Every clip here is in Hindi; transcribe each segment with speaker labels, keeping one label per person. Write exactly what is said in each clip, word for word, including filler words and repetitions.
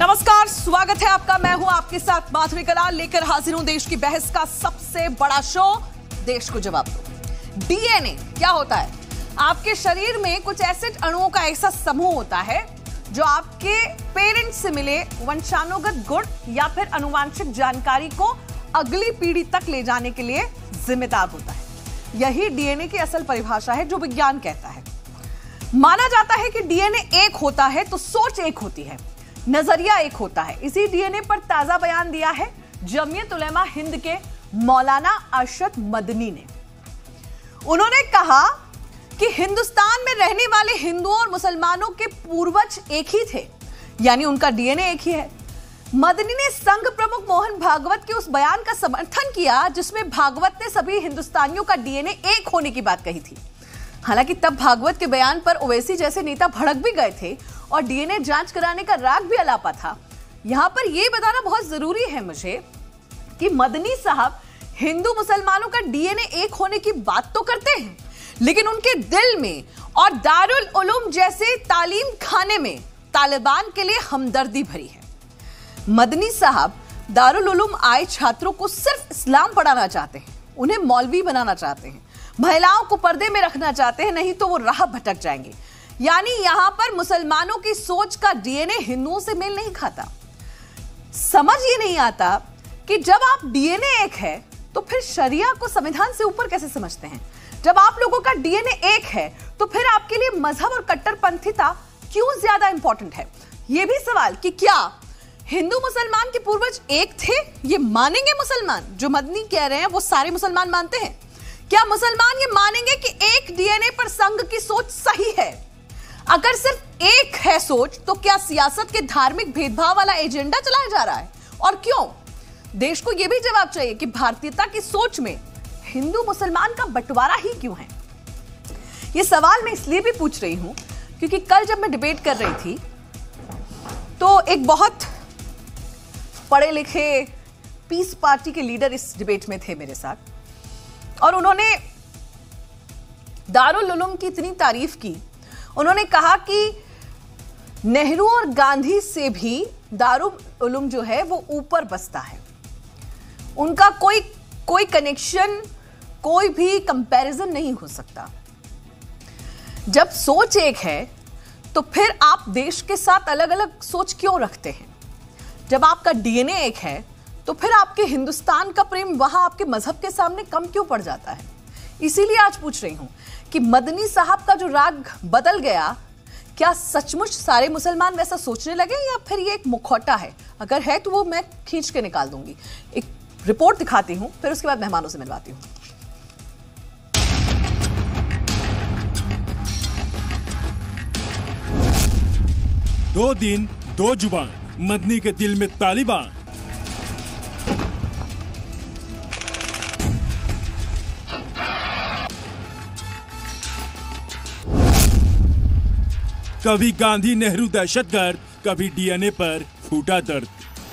Speaker 1: नमस्कार, स्वागत है आपका। मैं हूं आपके साथ माधवी कलाल, लेकर हाजिर हूं देश की बहस का सबसे बड़ा शो, देश को जवाब दो। डीएनए क्या होता है? आपके शरीर में कुछ एसिड अणुओं का ऐसा समूह होता है जो आपके पेरेंट्स से मिले वंशानुगत गुण या फिर अनुवांशिक जानकारी को अगली पीढ़ी तक ले जाने के लिए जिम्मेदार होता है। यही डीएनए की असल परिभाषा है जो विज्ञान कहता है। माना जाता है कि डीएनए एक होता है तो सोच एक होती है, नजरिया एक होता है। इसी डीएनए पर ताजा बयान दिया है जमीयत उलेमा हिंद के मौलाना अरशद मदनी ने। उन्होंने कहा कि हिंदुस्तान में रहने वाले हिंदुओं और मुसलमानों के पूर्वज एक ही थे, यानी उनका डीएनए एक ही है। मदनी ने संघ प्रमुख मोहन भागवत के उस बयान का समर्थन किया जिसमें भागवत ने सभी हिंदुस्तानियों का डीएनए एक होने की बात कही थी। हालांकि तब भागवत के बयान पर ओवैसी जैसे नेता भड़क भी गए थे और डीएनए जांच कराने का राग भी अलापा था। यहां पर यह बताना बहुत जरूरी है मुझे कि मदनी साहब हिंदू मुसलमानों का डीएनए एक होने की बात तो करते हैं, लेकिन उनके दिल में और दारुल उलूम जैसे तालीम खाने में तालिबान के लिए हमदर्दी भरी है। मदनी साहब दारुल उलूम आए छात्रों को सिर्फ इस्लाम पढ़ाना चाहते हैं, उन्हें मौलवी बनाना चाहते हैं, महिलाओं को पर्दे में रखना चाहते हैं, नहीं तो वो राह भटक जाएंगे। यानी यहां पर मुसलमानों की सोच का डीएनए हिंदुओं से मेल नहीं खाता। समझ ये नहीं आता कि जब आप डीएनए एक है तो फिर शरिया को संविधान से ऊपर कैसे समझते हैं? जब आप लोगों का डीएनए एक है तो फिर आपके लिए मजहब और कट्टरपंथीता क्यों ज्यादा इंपॉर्टेंट है? यह भी सवाल कि क्या हिंदू मुसलमान के पूर्वज एक थे? ये मानेंगे मुसलमान? जो मदनी कह रहे हैं वो सारे मुसलमान मानते हैं। क्या मुसलमान ये मानेंगे कि एक डीएनए पर संघ की सोच सही है? अगर सिर्फ एक है सोच तो क्या सियासत के धार्मिक भेदभाव वाला एजेंडा चलाया जा रहा है? और क्यों? देश को यह भी जवाब चाहिए कि भारतीयता की सोच में हिंदू मुसलमान का बंटवारा ही क्यों है? यह सवाल मैं इसलिए भी पूछ रही हूं क्योंकि कल जब मैं डिबेट कर रही थी तो एक बहुत पढ़े लिखे पीस पार्टी के लीडर इस डिबेट में थे मेरे साथ, और उन्होंने दारुल उलूम की इतनी तारीफ की। उन्होंने कहा कि नेहरू और गांधी से भी दारुल उलूम जो है वो ऊपर बसता है, उनका कोई कोई कनेक्शन, कोई भी कंपैरिजन नहीं हो सकता। जब सोच एक है तो फिर आप देश के साथ अलग अलग सोच क्यों रखते हैं? जब आपका डीएनए एक है तो फिर आपके हिंदुस्तान का प्रेम वहां आपके मजहब के सामने कम क्यों पड़ जाता है? इसीलिए आज पूछ रही हूं कि मदनी साहब का जो राग बदल गया, क्या सचमुच सारे मुसलमान वैसा सोचने लगे या फिर ये एक मुखौटा है? अगर है तो वो मैं खींच के निकाल दूंगी। एक रिपोर्ट दिखाती हूं, फिर उसके बाद मेहमानों से मिलवाती हूं।
Speaker 2: दो दिन दो जुबान, मदनी के दिल में तालिबान। कभी गांधी नेहरू दहशतगर्द, कभी डीएनए पर फूटा दर्द।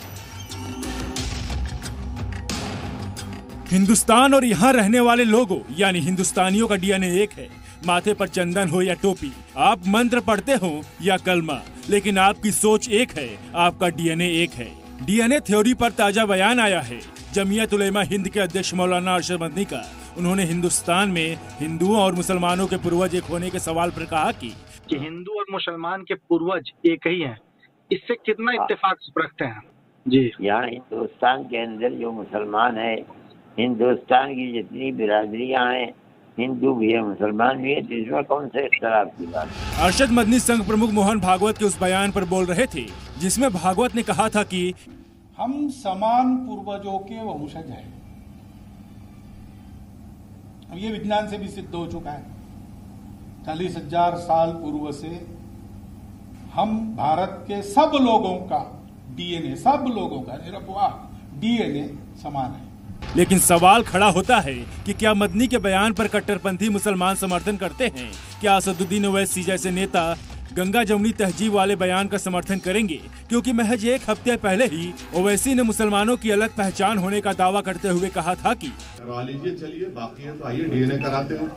Speaker 2: हिंदुस्तान और यहाँ रहने वाले लोगों यानी हिंदुस्तानियों का डीएनए एक है। माथे पर चंदन हो या टोपी, आप मंत्र पढ़ते हो या कलमा, लेकिन आपकी सोच एक है, आपका डीएनए एक है। डीएनए थ्योरी पर ताजा बयान आया है जमीयत उलेमा हिंद के अध्यक्ष मौलाना अरशद मदनी का। उन्होंने हिंदुस्तान में हिंदुओं और मुसलमानों के पूर्वज एक होने के सवाल पर कहा कि
Speaker 3: कि हिंदू और मुसलमान के पूर्वज एक ही हैं। इससे कितना इत्तेफाक रखते हैं? जी, यहाँ
Speaker 4: हिंदुस्तान के अंदर जो मुसलमान है, हिंदुस्तान की जितनी बिरादरियां हैं, हिंदू भी है मुसलमान भी है, तो इसमें कौन से इख्तिलाफ की बात है?
Speaker 2: अरशद मदनी संघ प्रमुख मोहन भागवत के उस बयान पर बोल रहे थे जिसमें भागवत ने कहा था कि
Speaker 5: हम समान पूर्वजों के वंशज हैं। अब ये विज्ञान से भी सिद्ध हो चुका है। चालीस हजार साल पूर्व से हम भारत के सब लोगों का डीएनए, सब लोगों का निरपवाह डीएनए समान है।
Speaker 2: लेकिन सवाल खड़ा होता है कि क्या मदनी के बयान पर कट्टरपंथी मुसलमान समर्थन करते हैं? क्या असदुद्दीन ओवैसी जैसे नेता गंगा जमुनी तहजीब वाले बयान का समर्थन करेंगे? क्योंकि महज एक हफ्ते पहले ही ओवैसी ने मुसलमानों की अलग पहचान होने का दावा करते हुए कहा था कि
Speaker 6: करवा लीजिए, चलिए बाकी है तो आइए डीएनए कराते हैं,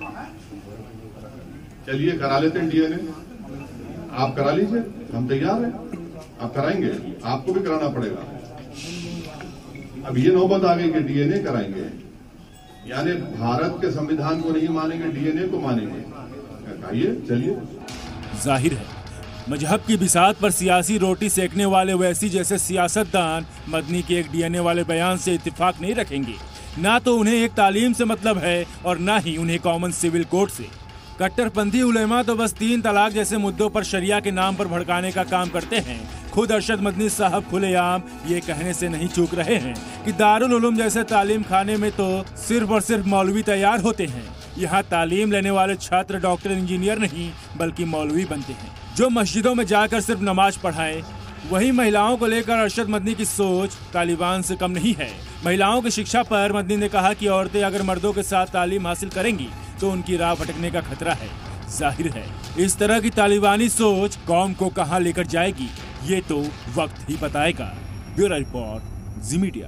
Speaker 6: चलिए करा लेते हैं डीएनए, आप करा लीजिए, हम तैयार हैं। आप कराएंगे? आपको भी कराना पड़ेगा। अब ये नौबत आ गई कि डीएनए कराएंगे, यानी भारत के संविधान को नहीं मानेंगे, डीएनए को मानेंगे। कहिए, चलिए।
Speaker 2: जाहिर है मजहब की बिसात पर सियासी रोटी सेकने वाले वैसी जैसे सियासतदान मदनी के एक डीएनए वाले बयान से इत्तेफाक नहीं रखेंगे। ना तो उन्हें एक तालीम से मतलब है और ना ही उन्हें कॉमन सिविल कोड से। कट्टरपंथी उलेमा तो बस तीन तलाक जैसे मुद्दों पर शरिया के नाम पर भड़काने का काम करते हैं। खुद अरशद मदनी साहब खुलेआम ये कहने से नहीं चूक रहे हैं कि दारुल उलूम जैसे तालीम खाने में तो सिर्फ और सिर्फ मौलवी तैयार होते हैं। यहाँ तालीम लेने वाले छात्र डॉक्टर इंजीनियर नहीं बल्कि मौलवी बनते हैं, जो मस्जिदों में जाकर सिर्फ नमाज पढ़ाएं। वहीं महिलाओं को लेकर अरशद मदनी की सोच तालिबान से कम नहीं है। महिलाओं की शिक्षा पर मदनी ने कहा कि औरतें अगर मर्दों के साथ तालीम हासिल करेंगी तो उनकी राह भटकने का खतरा है। जाहिर है इस तरह की तालिबानी सोच कौम को कहां लेकर जाएगी ये तो वक्त ही बताएगा। Bureau report, Zee Media.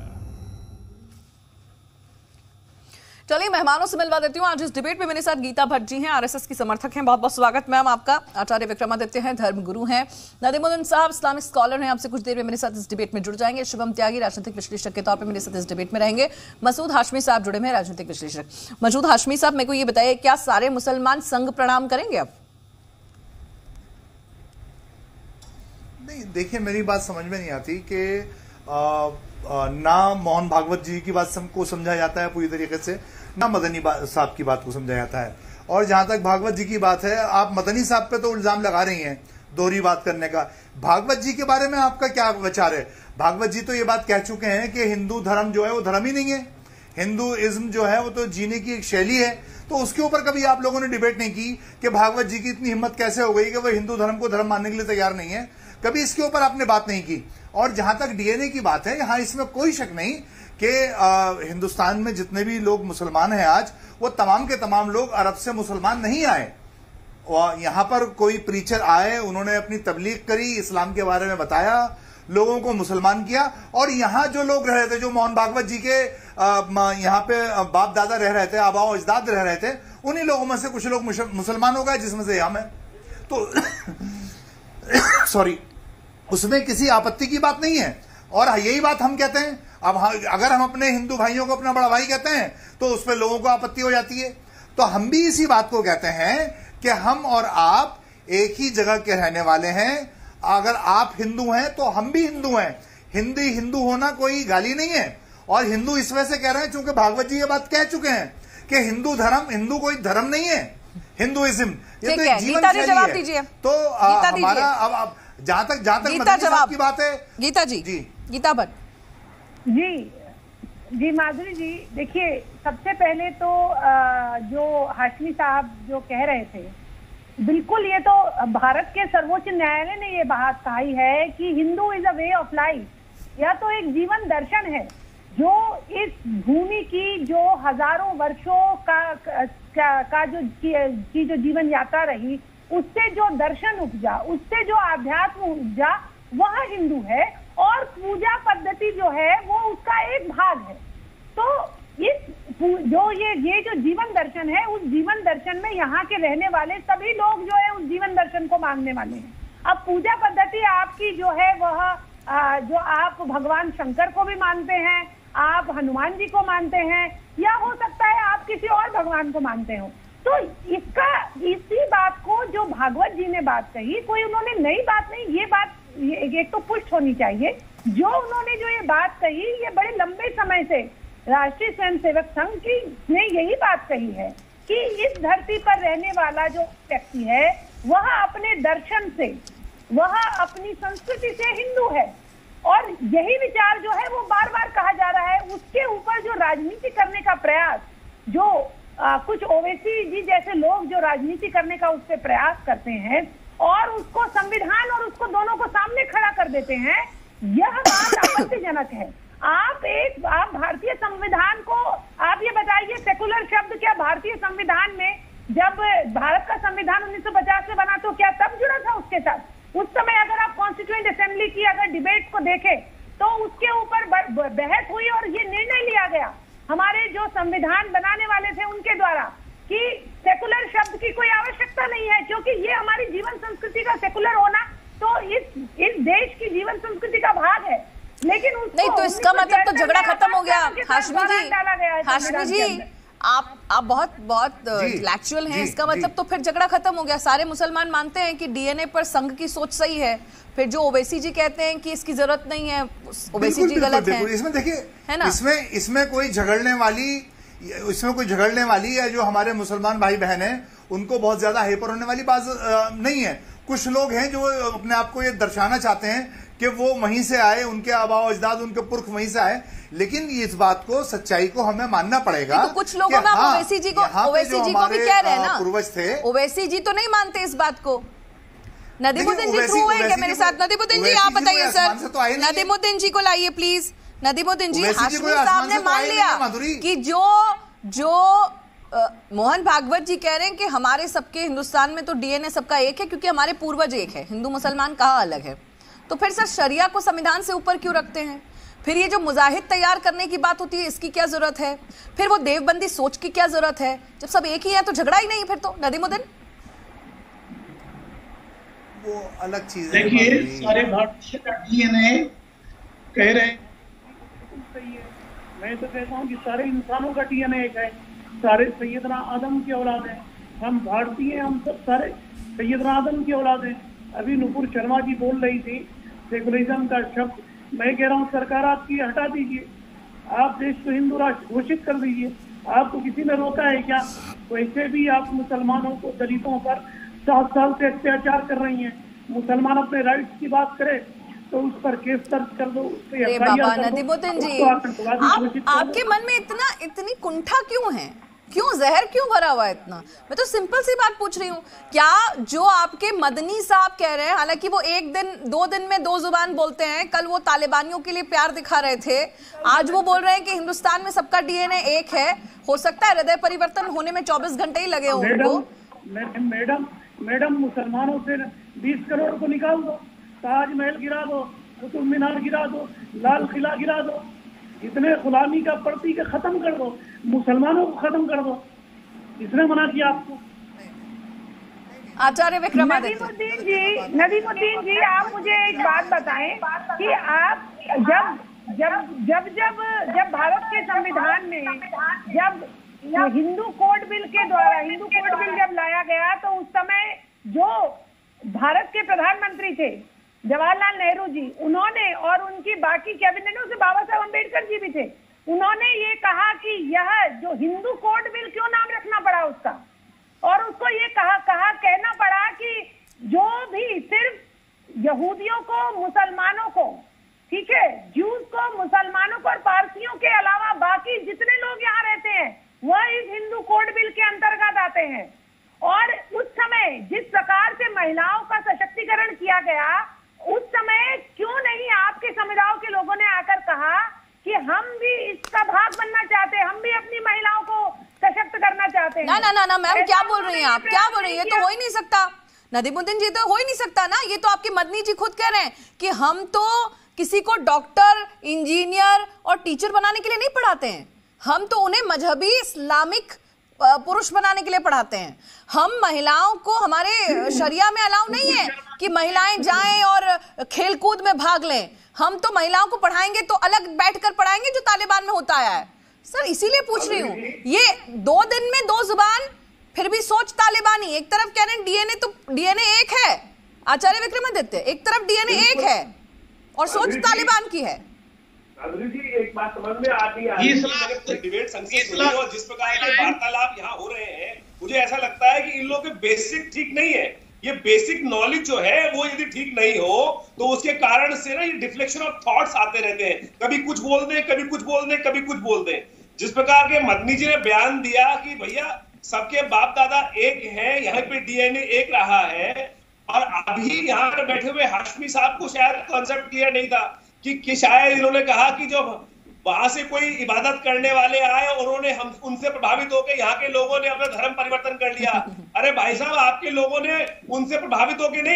Speaker 1: चलिए मेहमानों से मिलवा देती हूँ। आज इस डिबेट में मेरे साथ गीता भट्ट जी हैं, आरएसएस की समर्थक हैं। बहुत बहुत स्वागत मैम आपका। आचार्य विक्रमादित्य हैं, धर्म गुरु हैं। नदीमुद्दीन साहब इस्लामिक स्कॉलर हैं, आपसे कुछ देर में मेरे साथ इस डिबेट में जुड़ जाएंगे। शुभम त्यागी राजनीतिक विश्लेषक के तौर पर मेरे साथ इस डिबेट में रहेंगे। मसूद हाशमी साहब जुड़े हैं, राजनीतिक विश्लेषक। मसूद हाशमी साहब, मेरे को ये बताइए, क्या सारे मुसलमान संघ प्रणाम करेंगे अब?
Speaker 7: नहीं, देखिए मेरी बात समझ में नहीं आती कि ना मोहन भागवत जी की बात को समझा जाता है पूरी तरीके से, ना मदनी साहब की बात को समझा जाता है। और जहां तक भागवत जी की बात है, आप मदनी साहब पे तो इल्जाम लगा रही हैं दोहरी बात करने का। भागवत जी के बारे में आपका क्या विचार है? भागवत जी तो ये बात कह चुके हैं कि हिंदू धर्म जो है वो धर्म ही नहीं है, हिंदुइज्म जो है वो तो जीने की एक शैली है। तो उसके ऊपर कभी आप लोगों ने डिबेट नहीं की कि भागवत जी की इतनी हिम्मत कैसे हो गई कि वो हिंदू धर्म को धर्म मानने के लिए तैयार नहीं है। कभी इसके ऊपर आपने बात नहीं की। और जहां तक डीएनए की बात है, यहां इसमें कोई शक नहीं कि हिंदुस्तान में जितने भी लोग मुसलमान हैं आज, वो तमाम के तमाम लोग अरब से मुसलमान नहीं आए। और यहां पर कोई प्रीचर आए, उन्होंने अपनी तबलीग करी, इस्लाम के बारे में बताया, लोगों को मुसलमान किया। और यहां जो लोग रह रहे थे, जो मोहन भागवत जी के यहां पे बाप दादा रह रहे थे, आबाओ अजदाद रह रहे थे, उन्हीं लोगों में से कुछ लोग मुसलमान हो गए, जिसमें से हम हैं। तो सॉरी, उसमें किसी आपत्ति की बात नहीं है। और यही बात हम कहते हैं। अब अगर हम अपने हिंदू भाइयों को अपना बड़ा भाई कहते हैं तो उस पर लोगों को आपत्ति हो जाती है। तो हम भी इसी बात को कहते हैं कि हम और आप एक ही जगह के रहने वाले हैं। अगर आप हिंदू हैं तो हम भी हिंदू हैं। हिंदी हिंदू होना कोई गाली नहीं है। और हिंदू इस वजह से कह रहे हैं चूंकि भागवत जी ये बात कह चुके हैं कि हिंदू धर्म, हिंदू कोई धर्म नहीं है, हिंदुइज्म ये तो एक जीवन शैली है। तो हमारा अब जहां तक जहां तक मदनी साहब की बात है,
Speaker 1: गीता जी जी गीता भट्ट
Speaker 8: जी जी माधुरी जी, देखिए सबसे पहले तो जो हाशमी साहब जो कह रहे थे, बिल्कुल ये तो भारत के सर्वोच्च न्यायालय ने ये बात कही है कि Hindu is a way of life, या तो एक जीवन दर्शन है जो इस भूमि की जो हजारों वर्षों का का, का जो की जो जीवन यात्रा रही, उससे जो दर्शन उपजा, उससे जो आध्यात्म उपजा, वह हिंदू है। और पूजा पद्धति जो है वो उसका एक भाग है। तो इस जो ये ये जो जीवन दर्शन है, उस जीवन दर्शन में यहाँ के रहने वाले सभी लोग जो है उस जीवन दर्शन को मानने वाले हैं। अब पूजा पद्धति आपकी जो है वह आ, जो आप भगवान शंकर को भी मानते हैं, आप हनुमान जी को मानते हैं, या हो सकता है आप किसी और भगवान को मानते हो। तो इसका इसी बात को जो भागवत जी ने बात कही, कोई उन्होंने नई बात नहीं, ये बात ये तो पुष्ट होनी चाहिए। जो उन्होंने जो ये बात कही, ये बड़े लंबे समय से राष्ट्रीय स्वयंसेवक संघ की ने यही बात कही है कि इस धरती पर रहने वाला जो व्यक्ति है वह अपने दर्शन से, वह अपनी संस्कृति से हिंदू है। और यही विचार जो है वो बार बार कहा जा रहा है। उसके ऊपर जो राजनीति करने का प्रयास, जो आ, कुछ ओवैसी जी जैसे लोग जो राजनीति करने का उस पर प्रयास करते हैं और उसको संविधान और उसको दोनों को सामने खड़ा कर देते हैं, यह बात आपत्तिजनक है। आप एक आप भारतीय संविधान को, आप ये बताइए, सेकुलर शब्द क्या भारतीय संविधान में, जब भारत का संविधान उन्नीस सौ पचास में बना तो क्या तब जुड़ा था उसके साथ? उस समय अगर आप कॉन्स्टिट्यूएंट असेंबली की अगर डिबेट को देखें तो उसके ऊपर बहस हुई और ये निर्णय लिया गया हमारे जो संविधान बनाने वाले थे उनके द्वारा कि सेकुलर शब्द की कोई आवश्यकता नहीं है, क्योंकि ये हमारी जीवन संस्कृति का सेकुलर होना तो इस इस देश की जीवन संस्कृति का भाग है। लेकिन
Speaker 1: नहीं तो इसका मतलब तो झगड़ा खत्म हो गया। हाशमी जी, हाशमी जी आप आप बहुत बहुत इंटेलेक्चुअल हैं, इसका मतलब तो फिर झगड़ा खत्म हो गया। सारे मुसलमान मानते हैं कि डीएनए पर संघ की सोच सही है, फिर जो ओवैसी जी कहते हैं कि इसकी जरूरत नहीं है, ओवैसी जी गलत हैं।
Speaker 7: इसमें देखिए,
Speaker 1: है ना,
Speaker 7: इसमें इसमें कोई झगड़ने वाली इसमें कोई झगड़ने वाली या जो हमारे मुसलमान भाई बहन हैं उनको बहुत ज्यादा हेपर होने वाली बात नहीं है। कुछ लोग हैं जो अपने आप को ये दर्शाना चाहते हैं कि वो वहीं से आए, उनके आबा अजदाद, उनके पुरख वहीं से आए, लेकिन इस बात को, सच्चाई को हमें मानना पड़ेगा।
Speaker 1: तो कुछ लोगों में
Speaker 7: हाँ,
Speaker 1: ओवैसी जी को ओवैसी जी को भी कह रहे हैं ना,
Speaker 7: पूर्वज थे,
Speaker 1: ओवैसी जी तो नहीं मानते इस बात को। नदीमुद्दीन जी थ्रू है क्या मेरे साथ? नदीमुद्दीन जी आप बताइए सर, नदीमुद्दीन जी को लाइए प्लीज। नदीमुद्दीन जी, हाशमी साहब ने मान लिया कि जो जो आ, मोहन भागवत जी कह रहे हैं कि हमारे सबके हिंदुस्तान में तो डीएनए सबका एक है क्योंकि हमारे पूर्वज एक है, हिंदू मुसलमान कहाँ अलग है। तो फिर सर शरिया को संविधान से ऊपर क्यों रखते हैं? फिर ये जो मुजाहिद तैयार करने की बात होती है इसकी क्या जरूरत है? फिर वो देवबंदी सोच की क्या जरूरत है? जब सब एक ही है तो झगड़ा ही नहीं है फिर तो। नदीमुद्दीन,
Speaker 7: वो अलग चीज है।
Speaker 9: देखिए, सारे भारतीय का डीएनए कह रहे हैं सही है, मैं तो कहता हूँ कि सारे इंसानों का डीएनए एक है, सारे सैयदना आदम की औलाद हैं, हम भारतीय, हम सब सारे सैयदना आदम की औलाद हैं। अभी नुपुर शर्मा जी बोल रही थी सेकुलरिज्म का शब्द, मैं कह रहा हूँ सरकार आपकी हटा दीजिए, आप देश को हिंदू राष्ट्र घोषित कर दीजिए। आपको किसी ने रोका है क्या? वैसे भी आप मुसलमानों को, दलितों पर सात साल से अत्याचार कर रही हैं। मुसलमान अपने राइट्स की बात करे तो उस पर केस दर्ज कर दो, उस पर एफ आई आर कर दो।
Speaker 1: नदीमुद्दीन जी, आप, आपके मन में इतना इतनी कुंठा क्यों है? क्यों जहर क्यों भरा हुआ है इतना? मैं तो सिंपल सी बात पूछ रही हूँ। क्या जो आपके मदनी साहब कह रहे हैं, हालांकि वो एक दिन दो दिन में दो जुबान बोलते हैं, कल वो तालिबानियों के लिए प्यार दिखा रहे थे, आज वो बोल रहे हैं कि हिंदुस्तान में सबका डीएनए एक है। हो सकता है हृदय परिवर्तन होने में चौबीस घंटे ही लगे उनको।
Speaker 9: मैडम मैडम मुसलमानों से बीस करोड़ को निकाल दो, ताजमहल गिरा दो, कुतुब मीनार गिरा दो, लाल किला गिरा दो, इतने गुलामी का प्रतीक खत्म कर दो, मुसलमानों को खत्म कर दो। इसने मना किया आपको?
Speaker 1: आचार्य विक्रमादित्य।
Speaker 8: नदीमुद्दीन जी, नदीमुद्दीन जी आप मुझे एक बात बताएं कि आप जब जब जब जब जब भारत के संविधान में जब हिंदू कोड बिल के द्वारा हिंदू कोड बिल जब लाया गया तो उस समय जो भारत के प्रधानमंत्री थे जवाहरलाल नेहरू जी, उन्होंने और उनकी बाकी कैबिनेट में बाबा साहब अम्बेडकर जी भी थे, उन्होंने ये कहा कि यह जो हिंदू कोड बिल क्यों नाम रखना पड़ा उसका, और उसको ये कहा कहा कहना पड़ा कि जो भी सिर्फ यहूदियों को, मुसलमानों को, ठीक है, ज्यूज को, मुसलमानों को और पारसियों के अलावा बाकी जितने लोग यहाँ रहते हैं वह इस हिंदू कोड बिल के अंतर्गत आते हैं। और उस समय जिस प्रकार से महिलाओं का सशक्तिकरण किया गया, उस समय क्यों नहीं आपके समुदायों के लोगों ने आकर कहा कि हम भी इसका भाग बनना चाहते हैं, हम भी अपनी महिलाओं को सशक्त करना चाहते हैं?
Speaker 1: ना ना ना ना मैम, क्या बोल रही हैं आप? क्या बोल रही हैं? तो हो ही नहीं सकता नदीमुद्दीन जी, तो हो ही नहीं सकता ना। ये तो आपके मदनी जी खुद कह रहे हैं कि हम तो किसी को डॉक्टर, इंजीनियर और टीचर बनाने के लिए नहीं पढ़ाते हैं, हम तो उन्हें मजहबी इस्लामिक पुरुष बनाने के लिए पढ़ाते हैं। हम महिलाओं को, हमारे शरिया में अलाउ नहीं है कि महिलाएं जाएं और खेलकूद में भाग लें। हम तो महिलाओं को पढ़ाएंगे तो अलग बैठकर पढ़ाएंगे जो तालिबान में होता आया है। सर इसीलिए पूछ रही हूँ, ये दो दिन में दो जुबान, फिर भी सोच तालिबानी। एक तरफ कह रहे हैं डीएनए, तो डीएनए एक है आचार्य विक्रमादित्य, एक तरफ डीएनए एक है और सोच तालिबान की है।
Speaker 10: जी एक बात समझ में आती है, डिबेट संकेत और जिस प्रकार के वार्तालाप यहाँ हो रहे हैं, मुझे ऐसा लगता है कि इन लोगों के बेसिक ठीक नहीं है। ये बेसिक नॉलेज जो है वो यदि ठीक नहीं हो तो उसके कारण से ना ये डिफ्लेक्शन ऑफ थॉट्स आते रहते हैं, कभी कुछ बोल दें, कभी कुछ बोल दें, कभी कुछ बोल दें। जिस प्रकार के मदनी जी ने बयान दिया कि भैया सबके बाप दादा एक हैं, यहाँ पे डीएनए एक रहा है, और अभी यहाँ पे बैठे हुए हाशमी साहब को शायद कॉन्सेप्ट क्लियर नहीं था कि, कि शायद इन्होंने कहा कि जो वहां से कोई इबादत करने वाले आए, उन्होंने हम उनसे प्रभावित होकर यहाँ के लोगों ने अपना धर्म परिवर्तन कर लिया। अरे भाई साहब, आपके लोगों ने उनसे प्रभावित होकर नहीं,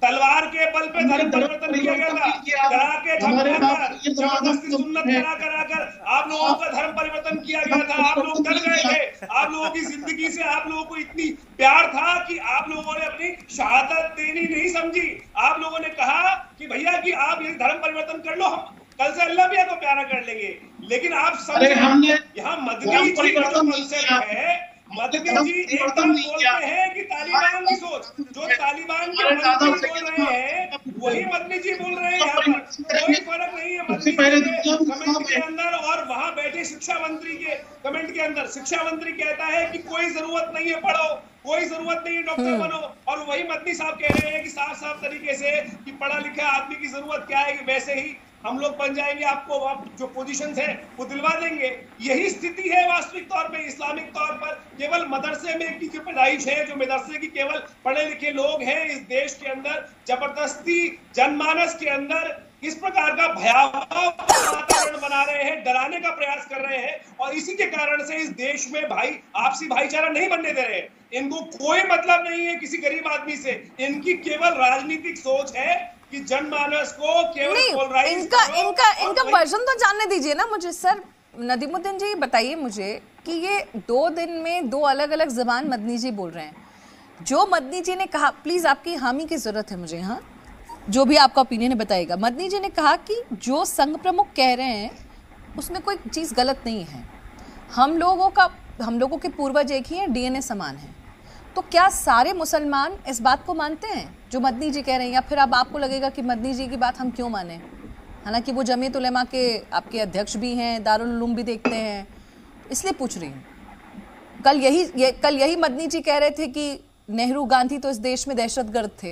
Speaker 10: तलवार के बल पे धर्म परिवर्तन किया गया था, करा के जबरदस्ती सुन्नत करा करा कर आप लोगों का धर्म परिवर्तन किया गया था। आप लोग डर गए थे, आप लोगों की जिंदगी से आप लोगों को इतनी प्यार था कि आप लोगों ने अपनी शहादत देनी नहीं समझी। आप लोगों ने कहा कि भैया कि आप ये धर्म परिवर्तन कर लो, हम कल से अल्लाह भी आपको प्यारा कर लेंगे। लेकिन आप समझे यहाँ मदनी जी का जो कंसेप्ट है, मदनी जी एकदम बोलते हैं कि तालिबान की सोच, जो तालिबान के मंत्री बोल रहे हैं वही मदनी जी बोल रहे हैं। यहाँ पर कोई फर्क नहीं है मदनी जी के कमेंट के अंदर और वहां बैठे शिक्षा मंत्री के कमेंट के अंदर। शिक्षा मंत्री कहता है कि कोई जरूरत नहीं है पढ़ो, कोई जरूरत नहीं है डॉक्टर बनो, और वही मदनी साहब कह रहे हैं कि साफ साफ तरीके से कि पढ़ा लिखा आदमी की जरूरत क्या है, कि वैसे ही हम लोग बन जाएंगे, आपको आप जो पोजीशंस है वो दिलवा देंगे। यही स्थिति है वास्तविक तौर पे इस्लामिक तौर पर। केवल मदरसे में की जो पैदाइश है, जो मदरसे की केवल पढ़े लिखे लोग हैं इस देश के अंदर, जबरदस्ती जनमानस के अंदर इस प्रकार का भयावह वातावरण बना रहे हैं, डराने का प्रयास कर रहे हैं, और इसी के कारण से इस देश में भाई आपसी भाईचारा नहीं बनने दे रहे हैं। इनको कोई मतलब नहीं है किसी गरीब आदमी से, इनकी केवल राजनीतिक सोच है कि जनमानस को केवल
Speaker 1: नहीं, इनका इनका इनका वर्जन तो जानने दीजिए ना मुझे। सर नदीमुद्दीन जी बताइए मुझे कि ये दो दिन में दो अलग अलग जबान मदनी जी बोल रहे हैं। जो मदनी जी ने कहा, प्लीज आपकी हामी की जरूरत है मुझे यहाँ, जो भी आपका ओपिनियन है बताइएगा। मदनी जी ने कहा कि जो संघ प्रमुख कह रहे हैं उसमें कोई चीज़ गलत नहीं है, हम लोगों का हम लोगों के पूर्वज एक ही हैं, डीएनए समान है। तो क्या सारे मुसलमान इस बात को मानते हैं जो मदनी जी कह रहे हैं, या फिर अब आपको लगेगा कि मदनी जी की बात हम क्यों माने? हालांकि वो जमीयत उलेमा के आपके अध्यक्ष भी हैं, दारुल उलूम भी देखते हैं, इसलिए पूछ रही हूँ। कल यही ये, कल यही मदनी जी कह रहे थे कि नेहरू गांधी तो इस देश में दहशतगर्द थे,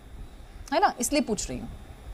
Speaker 1: है ना, इसलिए पूछ रही हूँ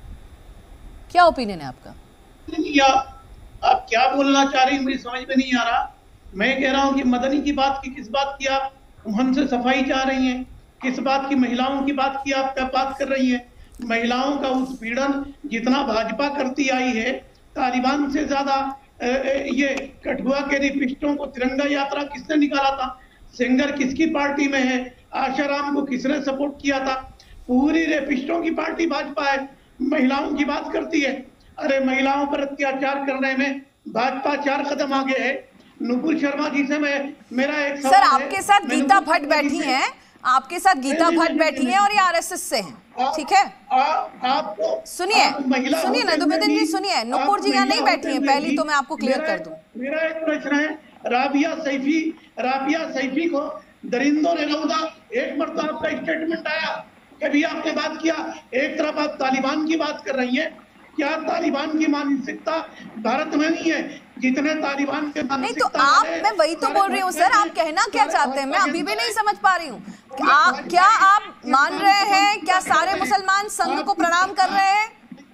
Speaker 1: क्या ओपिनियन है आपका?
Speaker 9: या आप क्या बोलना चाह रही हैं मुझे समझ में नहीं आ रहा। मैं कह रहा हूँ कि मदनी की बात की किस बात की आप हमसे सफाई चाह रही हैं, किस बात की महिलाओं की बात की आप क्या बात कर रही हैं? महिलाओं का उत्पीड़न जितना भाजपा करती आई है, तालिबान से ज्यादा ये कठुआ के रेपिस्टों को तिरंगा यात्रा किसने निकाला था? सेंगर किसकी पार्टी में है? आशाराम को किसने सपोर्ट किया था? पूरी रेपिस्टों की पार्टी भाजपा है, महिलाओं की बात करती है। अरे महिलाओं पर अत्याचार करने में भाजपा चार कदम आगे है। नुपुर शर्मा जी से मैं मेरा एक
Speaker 1: सर आपके साथ गीता भट्ट बैठी हैं, आपके साथ गीता भट्ट बैठी हैं और ये आरएसएस से हैं, ठीक है?
Speaker 9: आपको
Speaker 1: सुनिए सुनिए नदीमुद्दीन जी सुनिए, नुपुर जी यहाँ नहीं बैठी हैं, पहली तो मैं आपको क्लियर कर दूं।
Speaker 9: मेरा एक प्रश्न है, राबिया सैफी राबिया सैफी को दरिंदों ने रौदा एक मरतबा आपका स्टेटमेंट आया, कभी आपने बात किया? एक तरफ आप तालिबान की बात कर रही हैं, क्या तालिबान की मानसिकता भारत में नहीं है जितने तालिबान के
Speaker 1: मानसिकता? नहीं तो आप, मैं वही तो बोल रही हूँ सर, आप कहना क्या चाहते हैं मैं अभी भी नहीं समझ पा रही हूँ। आप क्या आप मान रहे हैं, क्या सारे मुसलमान संघ को प्रणाम कर रहे हैं?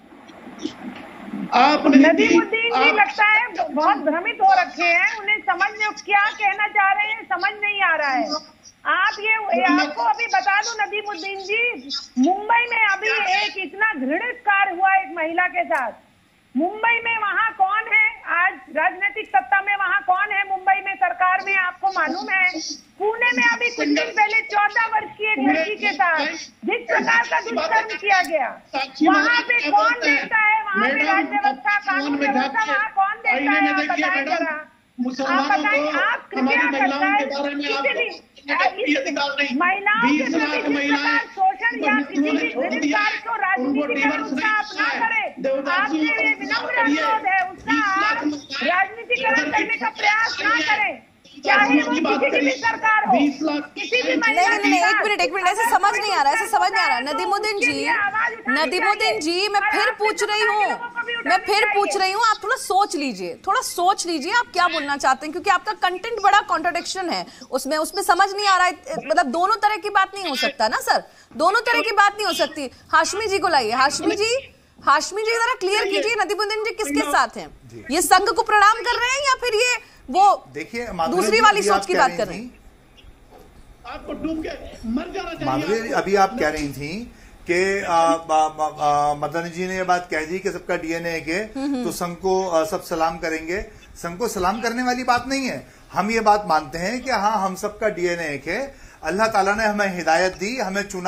Speaker 8: नदीमुद्दीन जी लगता है बहुत भ्रमित हो रखे हैं, उन्हें समझ में क्या कहना चाह रहे हैं समझ नहीं आ रहा है। आप ये आपको अभी बता दूं नदीमुद्दीन जी, मुंबई में अभी एक इतना घृणित कार्य हुआ एक महिला के साथ। मुंबई में वहाँ कौन है आज राजनीतिक सत्ता में, वहाँ कौन है मुंबई में सरकार में, आपको मालूम है? पुणे में अभी कुछ दिन पहले चौदह वर्ष की एक लड़की के साथ जिस प्रकार का दुष्कर्म किया गया, वहाँ पे कौन देखता है? वहाँ पे राज्य व्यवस्था कानून व्यवस्था वहाँ कौन देखता है? आप बताइए जरा, आप बताइए, आप कृपया करता महिलाओं के प्रति शोषण या किसी भी घृणित कार्य को राजनीति में उसका अपना करे, आपसे ये विनम्र अनुरोध है, उसका आप राजनीतिकरण करने का प्रयास ना करें, चाहे वो किसी की भी सरकार हो, किसी भी
Speaker 1: नहीं नहीं नहीं एक मिनट एक मिनट, ऐसे समझ नहीं आ रहा, ऐसे समझ नहीं आ रहा। नदीमुद्दीन जी नदीमुद्दीन जी मैं फिर पूछ रही हूँ मैं फिर पूछ रही हूँ आप थोड़ा सोच लीजिए, थोड़ा सोच लीजिए आप क्या बोलना चाहते हैं, क्योंकि आपका कंटेंट बड़ा कॉन्ट्रडिक्शन है उसमें उसमें समझ नहीं आ रहा है। मतलब दोनों तरह की बात नहीं हो सकता ना सर, दोनों तरह की बात नहीं हो सकती। हाशमी जी को लाइए, हाशमी जी हाशमी जी जरा क्लियर कीजिए नदीमुद्दीन जी किसके साथ हैं? ये संघ को प्रणाम कर रहे हैं या फिर ये वो देखिए दूसरी वाली सोच की बात कर रहे हैं?
Speaker 9: आपको डूब के मर जाना चाहिए।
Speaker 7: माधुरी अभी आप कह रही थी कि मदनी जी ने ये बात कह दी कि सबका डीएनए के, तो संघ को आ, सब सलाम करेंगे। संघ को सलाम करने वाली बात नहीं है, हम ये बात मानते हैं कि हाँ हम सबका डीएनए एक है, अल्लाह ताला ने हमें हिदायत दी, हमें चुना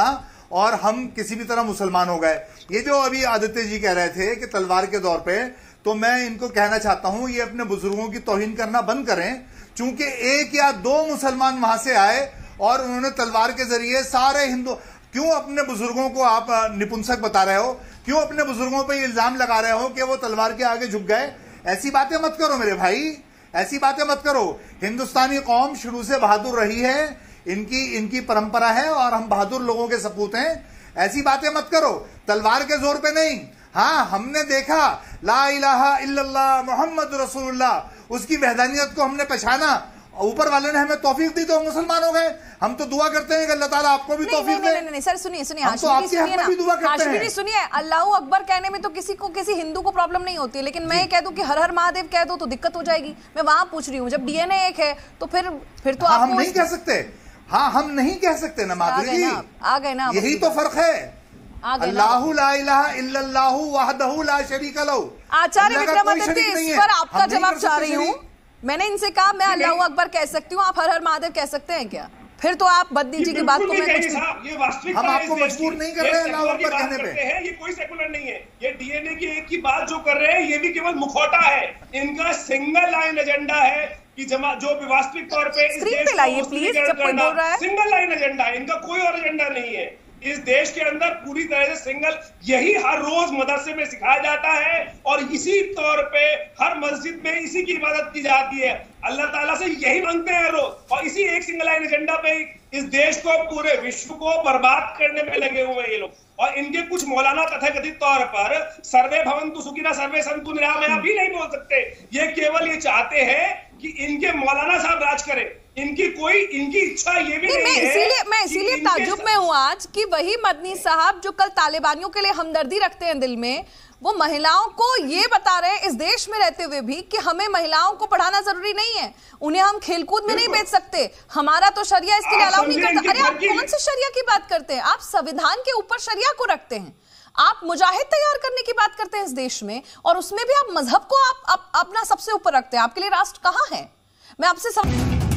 Speaker 7: और हम किसी भी तरह मुसलमान हो गए। ये जो अभी आदित्य जी कह रहे थे कि तलवार के दौर पे, तो मैं इनको कहना चाहता हूं ये अपने बुजुर्गों की तौहीन करना बंद करें, चूंकि एक या दो मुसलमान वहां से आए और उन्होंने तलवार के जरिए सारे हिंदू, क्यों अपने बुजुर्गों को आप निपुंसक बता रहे हो, क्यों अपने बुजुर्गों पर इल्जाम लगा रहे हो कि वो तलवार के आगे झुक गए? ऐसी बातें मत करो मेरे भाई, ऐसी बातें मत करो। हिंदुस्तानी कौम शुरू से बहादुर रही है, इनकी इनकी परंपरा है और हम बहादुर लोगों के सपूत हैं। ऐसी बातें मत करो, तलवार के जोर पे नहीं। हाँ, हमने देखा ला इलाहा इल्लल्लाह मोहम्मद रसूलुल्लाह, उसकी वहदानियत को हमने पहचाना, ऊपर वाले ने हमें तौफीक दी तो हम मुसलमान हो गए। हम तो दुआ करते हैं कि अल्लाह ताला आपको भी तौफीक दे।
Speaker 1: नहीं नहीं सर, सुनिए सुनिए,
Speaker 7: हम तो आपके हक में भी दुआ करते हैं।
Speaker 1: सुनिए, अल्लाह अकबर कहने में तो किसी को, किसी हिंदू को प्रॉब्लम नहीं होती, लेकिन मैं कह दूं कि हर हर महादेव कह दो तो दिक्कत हो जाएगी। मैं वहां पूछ रही हूँ, जब डीएनए एक है तो फिर फिर तो
Speaker 7: हम नहीं कह सकते। हाँ, हम नहीं कह सकते ना माधुरी जी,
Speaker 1: आ गए ना,
Speaker 7: यही तो फर्क है। अल्लाहु ला इलाहा इल्लल्लाहु वहदहु ला शरीका लहू।
Speaker 1: आचार्य विक्रमादित्य, इस पर आपका जवाब चाह रही हूँ। मैंने इनसे कहा मैं अल्लाहु अकबर कह सकती हूँ, आप हर हर महादेव कह सकते हैं क्या? फिर तो आप बद्दी जी की बात को मैं कुछ
Speaker 10: ये वास्तविकता,
Speaker 7: हम आपको मजबूर नहीं कर रहे हैं अल्लाहु अकबर कहने पे।
Speaker 10: हैं, ये कोई सेकुलर नहीं है। ये डीएनए की एक की बात जो कर रहे हैं ये भी केवल मुखौटा है। इनका सिंगल लाइन एजेंडा है कि जमा जो भी वास्तविक तौर पे इस देश को
Speaker 1: प्लीज, जब कोई बोल रहा है
Speaker 10: सिंगल लाइन एजेंडा है, इनका कोई और एजेंडा नहीं है। इस देश के अंदर पूरी तरह से सिंगल, यही हर रोज मदरसे में सिखाया जाता है और इसी तौर पे हर मस्जिद में इसी की इबादत की जाती है। अल्लाह ताला से यही मांगते हैं रोज, और इसी एक सिंगल लाइन एजेंडा पे इस देश को, पूरे विश्व को बर्बाद करने में लगे हुए हैं ये लोग। और इनके कुछ मौलाना तथाकथित तौर पर सर्वे भवन्तु सुखिनः सर्वे सन्तु निरामया भी नहीं बोल सकते। ये केवल ये चाहते हैं कि इनके मौलाना साहब राज करें, इनकी कोई इनकी इच्छा ये भी नहीं, नहीं है।
Speaker 1: इसीलिए मैं इसीलिए ताज्जुब में हूँ आज कि वही मदनी साहब जो कल तालिबानियों के लिए हमदर्दी रखते हैं दिल में, वो महिलाओं को ये बता रहे हैं इस देश में रहते हुए भी कि हमें महिलाओं को पढ़ाना जरूरी नहीं है, उन्हें हम खेलकूद में नहीं भेज सकते, हमारा तो शरिया इसके लिए अलाउ नहीं करता। अरे आप कौन से शरिया की बात करते हैं? आप संविधान के ऊपर शरिया को रखते हैं। आप मुजाहिद तैयार करने की बात करते हैं इस देश में, और उसमें भी आप मजहब को आप, आप अपना सबसे ऊपर रखते हैं। आपके लिए राष्ट्र कहाँ है? मैं आपसे सब...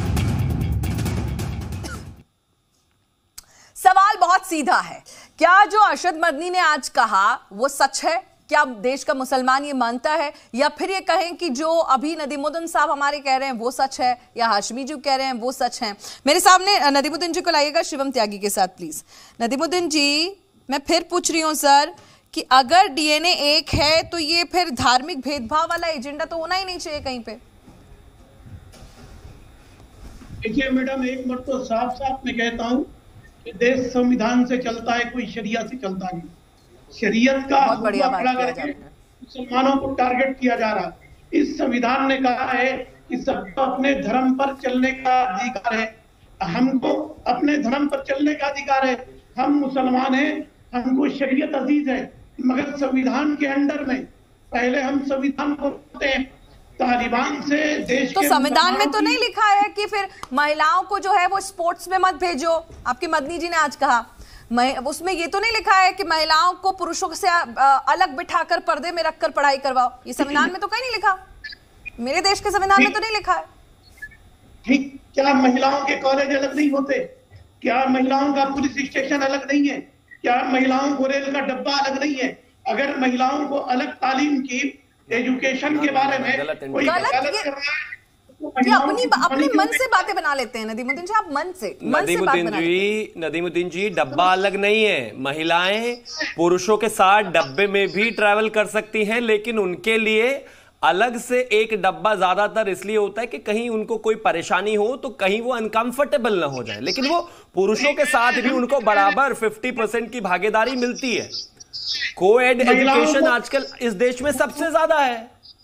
Speaker 1: सवाल बहुत सीधा है, क्या जो अरशद मदनी ने आज कहा वो सच है? क्या देश का मुसलमान ये मानता है, या फिर ये कहें कि जो अभी नदीमुद्दीन साहब हमारे कह रहे हैं वो सच है, या हाशमी जी कह रहे हैं वो सच है? मेरे सामने नदीमुद्दीन जी को लाइएगा शिवम त्यागी के साथ प्लीज। नदीमुद्दीन जी, मैं फिर पूछ रही हूँ सर कि अगर डीएनए एक है तो ये फिर धार्मिक भेदभाव वाला एजेंडा तो होना ही नहीं चाहिए कहीं पे।
Speaker 9: देखिए मैडम, एक मत तो साफ साफ मैं कहता हूँ कि देश संविधान से चलता है, कोई शरिया से चलता नहीं। शरीयत का खड़ा करके मुसलमानों को टारगेट किया जा रहा है। इस संविधान ने कहा है कि सबको अपने धर्म पर चलने का अधिकार है, हमको अपने धर्म पर चलने का अधिकार है। हम मुसलमान हैं, हमको शरीयत अजीज है, मगर संविधान के अंडर में पहले हम संविधान को पढ़ते हैं। तालिबान से देश
Speaker 1: तो संविधान में तो नहीं लिखा है कि फिर महिलाओं को जो है वो स्पोर्ट्स में मत भेजो, आपके मदनी जी ने आज कहा। उसमें ये तो नहीं लिखा है कि महिलाओं को पुरुषों से अलग बिठाकर पर्दे में रखकर पढ़ाई करवाओ। ये संविधान में तो कहीं नहीं लिखा, मेरे देश के संविधान में तो नहीं लिखा है।
Speaker 9: ठीक, क्या महिलाओं के कॉलेज अलग नहीं होते? क्या महिलाओं का पुलिस स्टेशन अलग नहीं है? क्या महिलाओं को रेल का डब्बा अलग नहीं है? अगर महिलाओं को अलग तालीम की, एजुकेशन के बारे में कोई गलत कर रहा है,
Speaker 1: अपनी अपने मन से बातें बना लेते हैं। नदीमुद्दीन जी, आप मन से मन से बात बना लेते हैं।
Speaker 11: नदीमुद्दीन जी, डब्बा अलग नहीं है। महिलाएं पुरुषों के साथ डब्बे में भी ट्रैवल कर सकती हैं, लेकिन उनके लिए अलग से एक डब्बा ज्यादातर इसलिए होता है कि कहीं उनको कोई परेशानी हो तो कहीं वो अनकंफर्टेबल ना हो जाए, लेकिन वो पुरुषों के साथ भी उनको बराबर पचास परसेंट की भागीदारी मिलती है। को-एड एजुकेशन आजकल इस देश में सबसे ज्यादा है,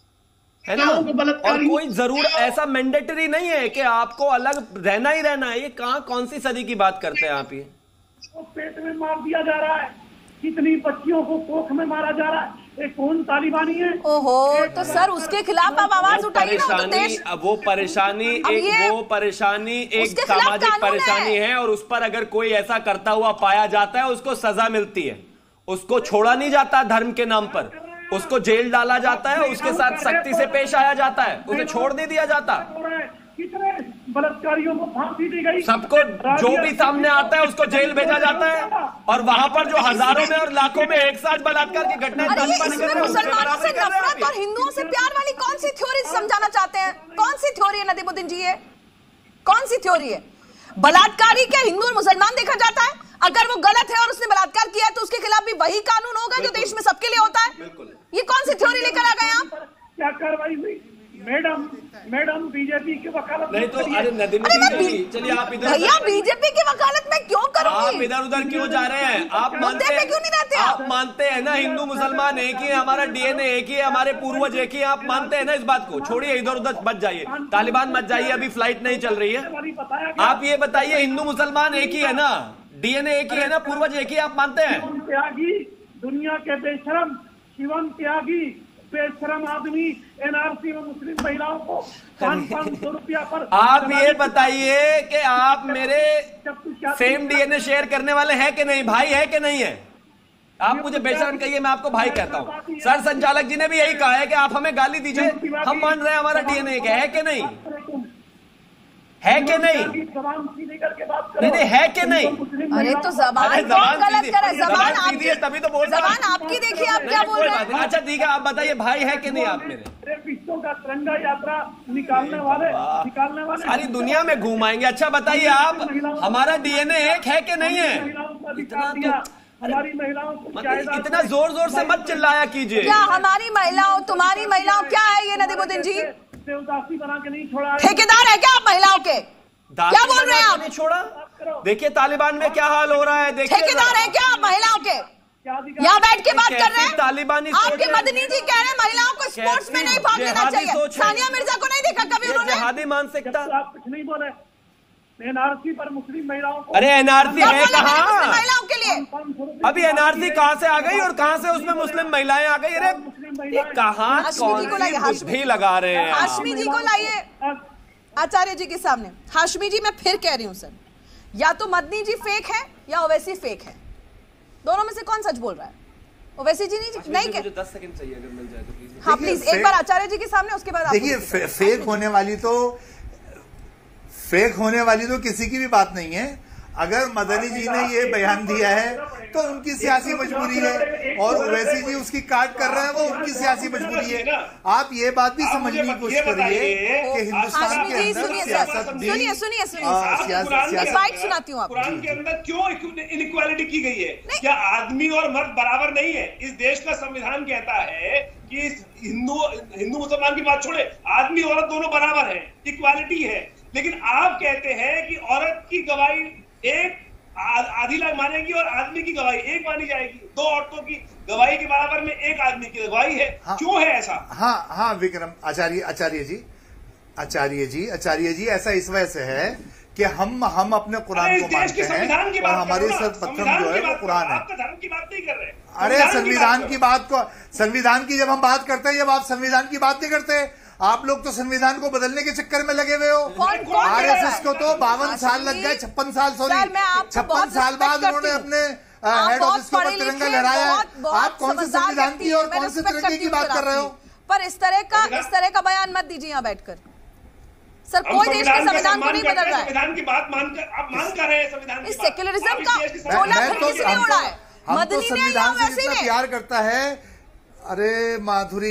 Speaker 11: है ना? और कोई जरूर ऐसा मैंडेटरी नहीं है कि आपको अलग रहना ही रहना है। ये कहां, कौन सी सदी की बात करते हैं आप? ये
Speaker 9: पेट में मार दिया जा रहा है, कितनी बच्चियों को कोख में मारा जा रहा है, ये कौन तालिबानी है?
Speaker 1: ओहो, तो सर उसके खिलाफ आप आवाज उठाइए ना। तो देश...
Speaker 11: वो परेशानी एक वो परेशानी एक सामाजिक परेशानी है, और उस पर अगर कोई ऐसा करता हुआ पाया जाता है उसको सजा मिलती है, उसको छोड़ा नहीं जाता धर्म के नाम पर, उसको जेल डाला जाता है, उसके साथ सख्ती से पेश आया जाता है, उसे छोड़ नहीं दिया जाता।
Speaker 9: कितने बलात्कारियों को फांसी दी गई,
Speaker 11: सबको जो भी सामने आता है उसको जेल भेजा जाता है। और वहां पर जो हजारों में और लाखों में एक साथ बलात्कार की घटनाएं
Speaker 1: मुसलमानों से नफरत और हिंदुओं से प्यार वाली कौन सी थ्योरी समझाना चाहते हैं? कौन सी थ्योरी है नदीमुद्दीन जी? ये कौन सी थ्योरी है? बलात्कारी क्या हिंदू और मुसलमान देखा जाता है? अगर वो गलत है और उसने बलात्कार किया है तो उसके खिलाफ भी वही कानून होगा जो देश में सबके लिए होता है। ये कौन सी थ्योरी लेकर आ गए आप?
Speaker 9: क्या कार्रवाई हुई? मैडम मैडम बीजेपी की वकालत
Speaker 11: नहीं तो अरे नदीमुद्दीन जी चलिए आप इधर
Speaker 1: भैया बीजेपी की वकालत में क्यों करूंगी?
Speaker 11: आप इधर उधर क्यों जा रहे हैं? आप मानते हैं
Speaker 1: क्यों नहीं रहते
Speaker 11: आप मानते हैं ना हिंदू मुसलमान एक ही है, हमारा डीएनए एक ही है, हमारे पूर्वज एक ही है। आप मानते हैं ना इस बात को? छोड़िए इधर उधर मत जाइए, तालिबान मत जाइए, अभी फ्लाइट नहीं चल रही है। आप ये बताइए हिंदू मुसलमान एक ही है ना, डीएनए एक ही है ना, पूर्वज एक ही, आप मानते हैं?
Speaker 9: त्यागी दुनिया के बेशरम शिवम त्यागी बेशरम आदमी एनआरसी में मुस्लिम महिलाओं को पाँच पाँच सौ रुपया पर।
Speaker 11: आप ये बताइए कि आप मेरे सेम डीएनए शेयर करने वाले हैं कि नहीं? भाई है कि नहीं है? आप मुझे बेशरम कहिए, मैं आपको भाई कहता हूँ। सर संचालक जी ने भी यही कहा है कि आप हमें गाली दीजिए, हम मान रहे हैं हमारा डीएनए है कि नहीं, है कि नहीं? नहीं नहीं है कि नहीं?
Speaker 1: अरे तो जबान कौन गलत करे? जबान आपकी,
Speaker 11: तभी तो बोल
Speaker 1: जबान आपकी देखिए, आप क्या बोल रहे हैं?
Speaker 11: अच्छा ठीक है, आप बताइए भाई है कि नहीं आप मेरे?
Speaker 9: पिस्तों का तिरंगा यात्रा निकालने वाले निकालने वाले
Speaker 11: सारी दुनिया में घुमाएंगे। अच्छा बताइए आप, हमारा डीएनए एक है कि नहीं है?
Speaker 9: इतना तो हमारी महिलाओं को
Speaker 11: इतना जोर जोर से मत चिल्लाया कीजिए।
Speaker 1: क्या हमारी महिलाओं तुम्हारी महिलाओं क्या है ये नदीमुद्दीन जी?
Speaker 9: देवदासी बना के नहीं छोड़ा।
Speaker 1: ठेकेदार है क्या आप महिलाओं के? क्या बोल रहे हैं आप?
Speaker 11: नहीं छोड़ा। देखिए तालिबान में क्या हाल हो रहा है, देखिए।
Speaker 1: ठेकेदार है क्या आप महिलाओं के? यहाँ बैठ के बात कर रहे हैं
Speaker 11: तालिबानी।
Speaker 1: आपके मदनी जी कह रहे हैं महिलाओं को स्पोर्ट्स में नहीं भाग लेना चाहिए। सानिया मिर्जा को नहीं देखा कभी उन्होंने?
Speaker 11: जिहादी मानसिकता।
Speaker 9: आप कुछ नहीं बोले। एनआरसी पर मुस्लिम महिलाओं को,
Speaker 11: अरे एनआरसी है कहाँ?
Speaker 1: महिलाओं के लिए
Speaker 11: अभी एनआरसी कहाँ से आ गई और कहाँ से उसमें मुस्लिम महिलाएं आ गई? अरे कहाँ कौन सी लगा रहे हैं?
Speaker 1: हाशमी जी को लाइए आचार्य जी के सामने। हाशमी जी मैं फिर कह रही हूँ सर, या तो मदनी जी फेक है या ओवैसी फेक है, दोनों में से कौन सच बोल रहा है? ओवैसी जी नहीं नहीं
Speaker 11: मुझे दस सेकंड चाहिए अगर मिल जाए तो प्लीज।
Speaker 1: हाँ प्लीज एक बार आचार्य जी के सामने, उसके बाद
Speaker 7: देखिए फेक होने वाली तो फेक होने वाली तो किसी की भी बात नहीं है। अगर मदनी जी ने ये बयान दिया है तो उनकी सियासी मजबूरी है और ओवैसी जी उसकी काट कर रहे हैं, वो उनकी सियासी मजबूरी है। आप ये बात भी समझने की कोशिश करिए कि हिंदुस्तान के अंदर सियासत भी
Speaker 1: सुनिए सुनिए सुनिए बाइट सुनाती हूँ।
Speaker 10: कुरान के अंदर क्यों इनइक्वालिटी की गई है? क्या आदमी और मर्द बराबर नहीं है? इस देश का संविधान कहता है कि हिंदू हिंदू मुसलमान की बात छोड़े, आदमी औरत दोनों बराबर है, इक्वालिटी है। लेकिन आप कहते हैं कि औरत की गवाही एक आधी लाख मानेगी और आदमी की गवाही एक मानी जाएगी। दो औरतों की गवाही के बराबर में एक आदमी की गवाही है। हाँ, क्यों है ऐसा?
Speaker 7: हाँ हाँ विक्रम आचार्य आचार्य जी आचार्य जी आचार्य जी ऐसा इस वजह से है कि हम हम अपने कुरान को मानते हैं और हमारे सर्वप्रथम जो है वो कुरान है।
Speaker 10: धर्म की बात नहीं कर रहे।
Speaker 7: अरे संविधान की बात को संविधान की जब हम बात करते हैं, जब आप संविधान की बात नहीं करते, आप लोग तो संविधान को बदलने के चक्कर में लगे हुए हो। आरएसएस को तो बावन साल लग गए, छप्पन साल सॉरी छप्पन साल बाद उन्होंने अपने हेड ऑफिस के ऊपर तिरंगा लहराया है। आप कौन से संविधान की और कौन से तिरंगे की बात कर रहे हो?
Speaker 1: पर इस तरह का इस तरह का बयान मत दीजिए यहाँ बैठकर। सर कोई देश के संविधान को नहीं बदल रहा है।
Speaker 10: संविधान की बात मानकर आप मान कर रहे हैं संविधान की
Speaker 1: इस सेक्युलरिज्म का झोला खरीद नहीं उड़ा है।
Speaker 7: हम तो संविधान से जितना प्यार करता है। अरे माधुरी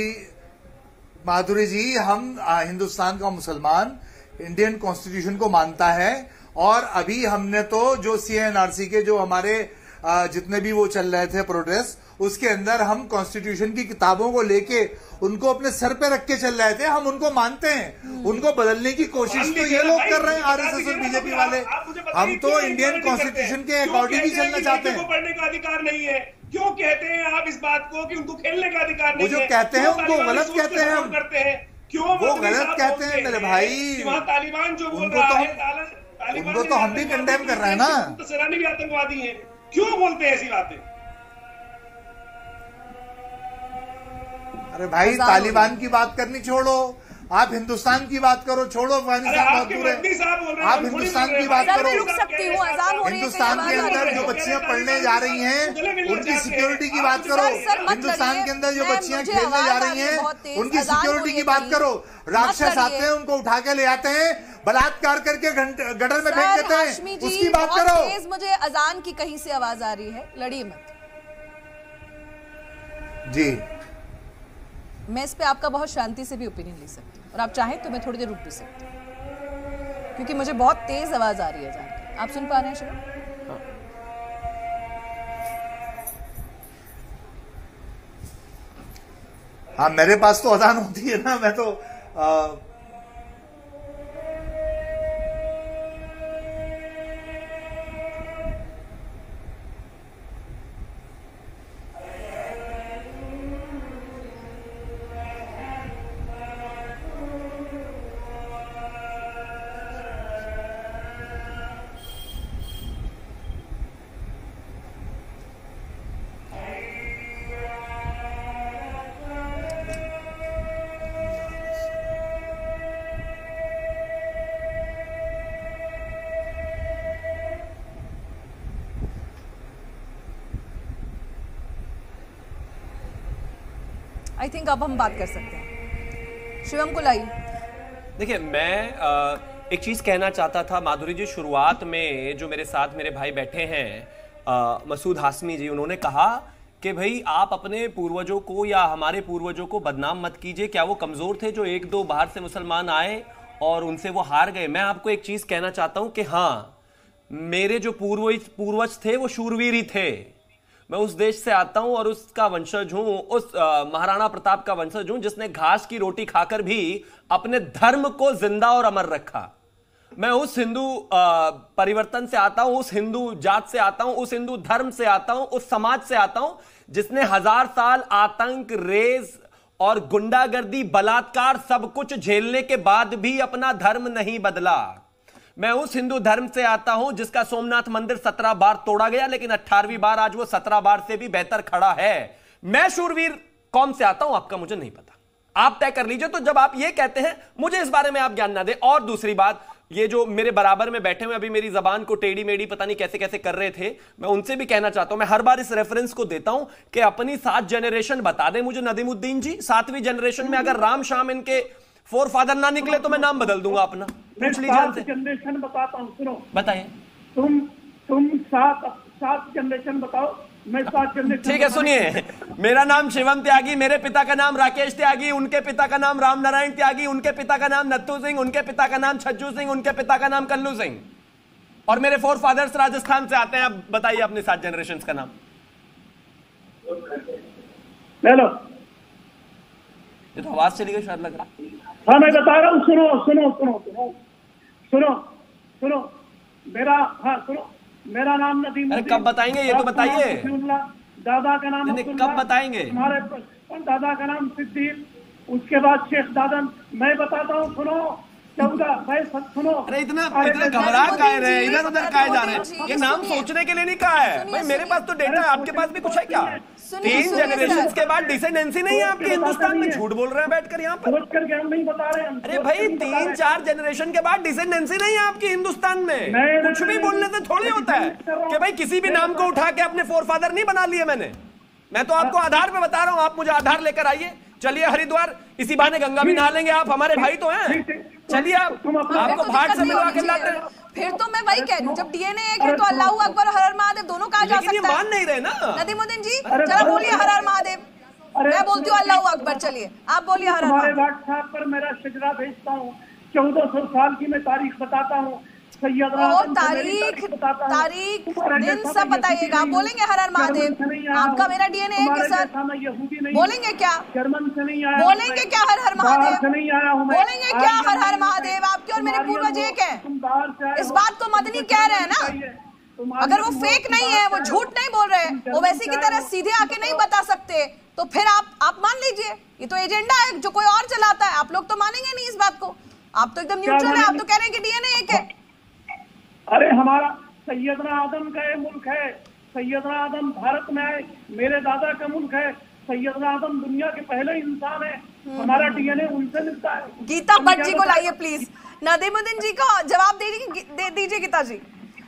Speaker 7: माधुरी जी, हम हिंदुस्तान का मुसलमान इंडियन कॉन्स्टिट्यूशन को मानता है और अभी हमने तो जो सीएनआरसी के जो हमारे जितने भी वो चल रहे थे प्रोटेस्ट, उसके अंदर हम कॉन्स्टिट्यूशन की किताबों को लेके उनको अपने सर पे रख के चल रहे थे। हम उनको मानते हैं, उनको बदलने की कोशिश तो ये लोग कर रहे हैं आरएसएस और बीजेपी वाले। हम तो इंडियन कॉन्स्टिट्यूशन के अकॉर्डिंग ही चलना चाहते हैं।
Speaker 10: पढ़ने का अधिकार नहीं है, क्यों कहते हैं आप इस बात को कि उनको खेलने का अधिकार नहीं है?
Speaker 7: वो जो कहते हैं उनको गलत कहते हैं हम
Speaker 10: करते हैं, क्यों
Speaker 7: वो गलत कहते हैं मेरे भाई।
Speaker 10: तालिबान जो बोल
Speaker 7: उनको
Speaker 10: रहा
Speaker 7: तो हम उनको तो हम भी कंडेम कर रहे हैं ना।
Speaker 10: सेनानी भी आतंकवादी है, क्यों बोलते हैं ऐसी बातें?
Speaker 7: अरे भाई तालिबान की बात करनी छोड़ो, आप हिंदुस्तान की बात करो। छोड़ो अफगानिस्तान बहुत दूर है, आप हिंदुस्तान की बात करो। हिंदुस्तान के अंदर जो बच्चियां पढ़ने जा रही हैं उनकी सिक्योरिटी की बात करो। हिंदुस्तान के अंदर जो बच्चियां खेलने जा रही हैं उनकी सिक्योरिटी की बात करो। राक्षस आते हैं, उनको उठा के ले आते हैं, बलात्कार करके गटर में फेंक देते हैं, उसकी बात करो।
Speaker 1: तेज मुझे अजान की कहीं से आवाज आ रही है, लड़िए मत
Speaker 7: जी।
Speaker 1: मैं इस पे आपका बहुत शांति से भी ओपिनियन ले सकती हूँ, और आप चाहें तो मैं थोड़ी देर रुक भी सकती हूँ, क्योंकि मुझे बहुत तेज आवाज आ रही है अजान की। आप सुन पा रहे हैं शिवम?
Speaker 7: हाँ, मेरे पास तो अजान होती है ना, मैं तो आ,
Speaker 1: आई थिंक अब हम बात कर सकते हैं। शिवम को लाइए।
Speaker 11: देखिए, मैं आ, एक चीज कहना चाहता था माधुरी जी। शुरुआत में जो मेरे साथ मेरे भाई बैठे हैं मसूद हाशमी जी, उन्होंने कहा कि भाई आप अपने पूर्वजों को या हमारे पूर्वजों को बदनाम मत कीजिए। क्या वो कमजोर थे जो एक दो बाहर से मुसलमान आए और उनसे वो हार गए? मैं आपको एक चीज कहना चाहता हूं कि हाँ, मेरे जो पूर्वज पूर्वज थे वो शूरवीर ही थे। मैं उस देश से आता हूं और उसका वंशज हूं, उस महाराणा प्रताप का वंशज हूं जिसने घास की रोटी खाकर भी अपने धर्म को जिंदा और अमर रखा। मैं उस हिंदू परिवर्तन से आता हूं, उस हिंदू जात से आता हूं, उस हिंदू धर्म से आता हूं, उस समाज से आता हूं जिसने हजार साल आतंक, रेज और गुंडागर्दी, बलात्कार सब कुछ झेलने के बाद भी अपना धर्म नहीं बदला। मैं उस हिंदू धर्म से आता हूं जिसका सोमनाथ मंदिर सत्रह बार तोड़ा गया, लेकिन अठारहवीं बार आज वो सत्रह बार से भी बेहतर खड़ा है। मैं शूरवीर कौम से आता हूं, आपका मुझे नहीं पता, आप तय कर लीजिए। तो जब आप ये कहते हैं, मुझे इस बारे में आप ज्ञान ना दें। और दूसरी बात, ये जो मेरे बराबर में बैठे हुए अभी मेरी जबान को टेढ़ी मेढ़ी पता नहीं कैसे कैसे कर रहे थे, मैं उनसे भी कहना चाहता हूं, मैं हर बार इस रेफरेंस को देता हूं कि अपनी सात जनरेशन बता दें मुझे नदीमुद्दीन जी। सातवीं जनरेशन में अगर राम शाम इनके फोर फादर ना निकले तो मैं नाम बदल दूंगा अपना। पूछ लीजिए उनसे।
Speaker 9: जनरेशन बताता हूँ, सुनो।
Speaker 11: बताइए।
Speaker 9: तुम तुम सात सात जनरेशन बताओ, मैं सात जनरेशन।
Speaker 11: ठीक है, सुनिए। मेरा नाम शिवम त्यागी, मेरे पिता का नाम राकेश त्यागी, उनके पिता का नाम राम नारायण त्यागी, उनके पिता का नाम नत्थू सिंह, उनके पिता का नाम छज्जू सिंह, उनके पिता का नाम कल्लू सिंह, और मेरे फोर फादर्स राजस्थान से आते हैं। अब बताइए अपने सात जनरेशन का नाम।
Speaker 9: ले लो।
Speaker 11: ये तो आवाज चली गई शायद, लग रहा।
Speaker 9: हाँ, मैं बता रहा हूँ, सुनो सुनो सुनो सुनो सुनो सुनो मेरा हाँ सुनो मेरा नाम नदीम।
Speaker 11: अरे कब बताएंगे ये तो बताइए।
Speaker 9: दादा का नाम
Speaker 11: कब बताएंगे?
Speaker 9: हमारे दादा का नाम सिद्दीक, उसके बाद शेख दादन। मैं बताता हूँ, सुनो। चौदह मैं सुनो।
Speaker 11: अरे इतना इतना घबरा काहे रहे, इधर उधर काहे जा रहे हैं? ये नाम सोचने के लिए नहीं कहा है भाई, मेरे पास तो डेटा है, आपके पास भी कुछ है क्या? तीन जनरेशन के बाद डिसेंडेंसी नहीं है आपके हिंदुस्तान में? झूठ बोल रहे हैं बैठकर यहाँ पर।
Speaker 9: नहीं बता रहे हैं।
Speaker 11: अरे भाई, तीन चार जनरेशन के बाद डिसेंडेंसी नहीं है आपकी हिंदुस्तान में। कुछ भी बोलने से थोड़ी होता है कि भाई किसी भी नाम को उठा के अपने फोर फादर नहीं बना लिए मैंने। मैं तो आपको आधार पे बता रहा हूँ, आप मुझे आधार लेकर आइए। चलिए हरिद्वार, इसी बहाने गंगा भी नहा लेंगे, आप हमारे भाई तो हैं। चलिए, आप आपको घाट से मिलवा के लाते हैं।
Speaker 1: फिर तो मैं वही कह रही हूँ, जब डीएनए एक है तो अल्लाह अकबर, हर हर महादेव दोनों कहा जा सकता है।
Speaker 11: मान नहीं रहे ना
Speaker 1: नदीमुद्दीन जी। चलो बोलिए हर हर महादेव। मैं बोलती हूँ अल्लाह अकबर। चलिए आप बोलिए हर हर महादेव।
Speaker 9: व्हाट्सएप पर मेरा शजरा भेजता हूँ, चौदह सौ साल की मैं तारीख बताता हूँ।
Speaker 1: तारीख तारीख दिन सब बताइएगा। आप बोलेंगे हर हर महादेव? आपका मेरा डीएनए एक है सर, बोलेंगे क्या?
Speaker 9: जर्मन से नहीं आया।
Speaker 1: बोलेंगे क्या हर हर महादेव?
Speaker 9: नहीं आया हूँ।
Speaker 1: बोलेंगे क्या हर हर महादेव? आपके और मेरे पूर्वज एक है। इस बात को मदनी कह रहे हैं ना। अगर वो फेक नहीं है, वो झूठ नहीं बोल रहे, वो वैसे की तरह सीधे आके नहीं बता सकते, तो फिर आप आप मान लीजिए ये तो एजेंडा है जो कोई और चलाता है। आप लोग तो मानेंगे नहीं इस बात को। आप तो एकदम न्यूट्रल है, आप तो कह रहे हैं कि डीएनए एक है।
Speaker 9: अरे हमारा सैयदना आदम का ये मुल्क है। सैयदना आदम भारत में आए, मेरे दादा का मुल्क है। सैयदना आदम दुनिया के पहले इंसान है। हमारा डीएनए उनसे मिलता है।
Speaker 1: गीता भट्ट जी को लाइए प्लीज। नदीमुद्दीन जी को जवाब दे दीजिए गीता जी।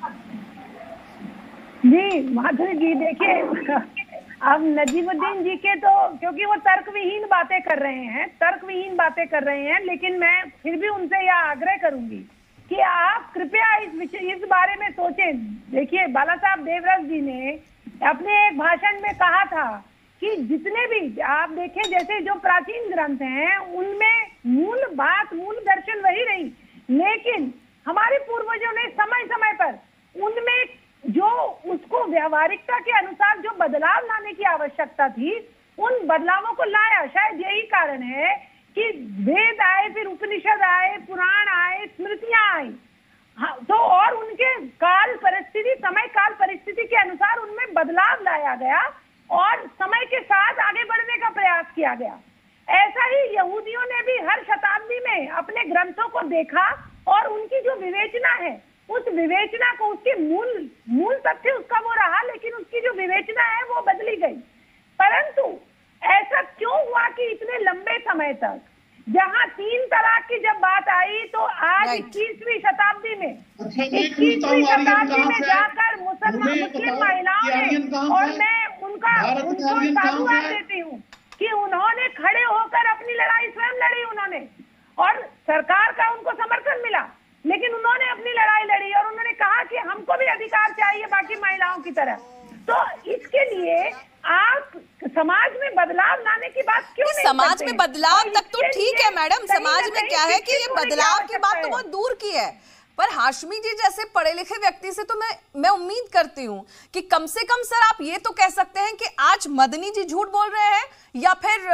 Speaker 8: जी माधुरी जी, देखिए अब नजीमुद्दीन जी के तो, क्योंकि वो तर्कविहीन बातें कर रहे हैं, तर्कविहीन बातें कर रहे हैं, लेकिन मैं फिर भी उनसे यह आग्रह करूंगी कि आप कृपया इस विषय इस बारे में सोचें। देखिए, बाला साहब देवरस जी ने अपने एक भाषण में कहा था कि जितने भी आप देखें, जैसे जो प्राचीन ग्रंथ हैं उनमें मूल बात, मूल दर्शन वही रही, लेकिन हमारे पूर्वजों ने समय समय पर उनमें जो उसको व्यवहारिकता के अनुसार जो बदलाव लाने की आवश्यकता थी, उन बदलावों को लाया। शायद यही कारण है कि वेद आए, फिर उपनिषद आए, पुराण आए, स्मृतियां आई। हाँ, तो और उनके काल परिस्थिति, समय काल परिस्थिति के अनुसार उनमें बदलाव लाया गया और समय के साथ आगे बढ़ने का प्रयास किया गया। ऐसा ही यहूदियों ने भी हर शताब्दी में अपने ग्रंथों को देखा और उनकी जो विवेचना है, उस विवेचना को, उसके मूल मूल तथ्य उसका वो रहा, लेकिन उसकी जो विवेचना है वो बदली गई। परंतु ऐसा क्यों हुआ कि इतने लंबे समय तक, जहां तीन तलाक की जब बात आई तो आज इक्कीसवीं शताब्दी में इक्कीसवीं शताब्दी में जाकर मुसलमान मुस्लिम महिलाओं ने, और मैं उनका उनको साधुवाद देती हूँ कि उन्होंने खड़े होकर अपनी लड़ाई स्वयं लड़ी उन्होंने, और सरकार का उनको समर्थन मिला, लेकिन उन्होंने अपनी लड़ाई लड़ी और उन्होंने कहा कि हमको भी अधिकार चाहिए बाकी महिलाओं की तरह। तो इसके लिए आप समाज में बदलाव लाने की बात क्यों नहीं
Speaker 1: समाज
Speaker 8: करते?
Speaker 1: में बदलाव तक तो ठीक है मैडम,
Speaker 8: कहीं
Speaker 1: समाज
Speaker 8: ना
Speaker 1: में
Speaker 8: कहीं
Speaker 1: क्या है कि ये
Speaker 8: शिक्षित होने की
Speaker 1: बदलाव की बात तो
Speaker 8: आवश्यकता
Speaker 1: बहुत दूर की है, पर हाशमी जी जैसे पढ़े लिखे व्यक्ति से तो मैं मैं उम्मीद करती हूँ कि कम से कम सर आप ये तो कह सकते हैं कि आज मदनी जी झूठ बोल रहे हैं या फिर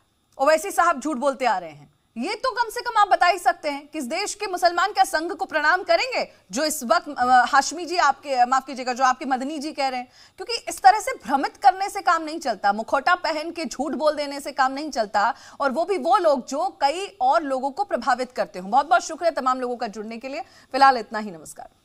Speaker 1: ओवैसी साहब झूठ बोलते आ रहे हैं। ये तो कम से कम आप बता ही सकते हैं कि इस देश के मुसलमान क्या संघ को प्रणाम करेंगे जो इस वक्त हाशमी जी आपके, माफ कीजिएगा, जो आपके मदनी जी कह रहे हैं? क्योंकि इस तरह से भ्रमित करने से काम नहीं चलता, मुखौटा पहन के झूठ बोल देने से काम नहीं चलता, और वो भी वो लोग जो कई और लोगों को प्रभावित करते हो। बहुत बहुत शुक्रिया तमाम लोगों का जुड़ने के लिए। फिलहाल इतना ही, नमस्कार।